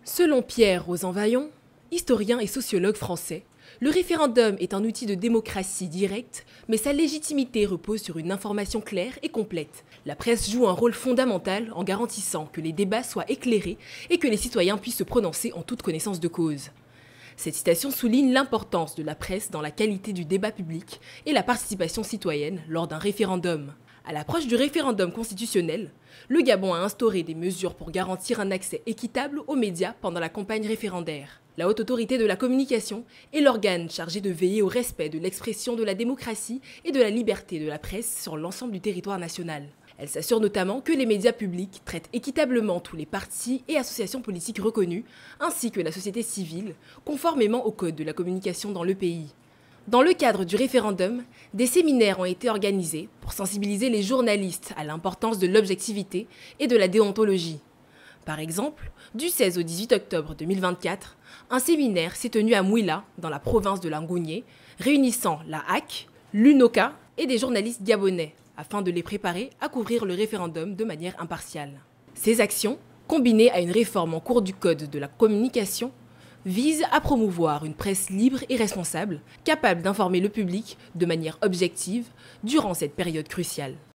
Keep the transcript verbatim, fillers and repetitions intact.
Selon Pierre Rosanvallon, historien et sociologue français, le référendum est un outil de démocratie directe, mais sa légitimité repose sur une information claire et complète. La presse joue un rôle fondamental en garantissant que les débats soient éclairés et que les citoyens puissent se prononcer en toute connaissance de cause. Cette citation souligne l'importance de la presse dans la qualité du débat public et la participation citoyenne lors d'un référendum. À l'approche du référendum constitutionnel, le Gabon a instauré des mesures pour garantir un accès équitable aux médias pendant la campagne référendaire. La Haute Autorité de la Communication est l'organe chargé de veiller au respect de l'expression de la démocratie et de la liberté de la presse sur l'ensemble du territoire national. Elle s'assure notamment que les médias publics traitent équitablement tous les partis et associations politiques reconnus, ainsi que la société civile, conformément au Code de la communication dans le pays. Dans le cadre du référendum, des séminaires ont été organisés pour sensibiliser les journalistes à l'importance de l'objectivité et de la déontologie. Par exemple, du seize au dix-huit octobre deux mille vingt-quatre, un séminaire s'est tenu à Mouila, dans la province de Langounié, réunissant la H A C, l'UNOCA et des journalistes gabonais, afin de les préparer à couvrir le référendum de manière impartiale. Ces actions, combinées à une réforme en cours du Code de la communication, visent à promouvoir une presse libre et responsable, capable d'informer le public de manière objective durant cette période cruciale.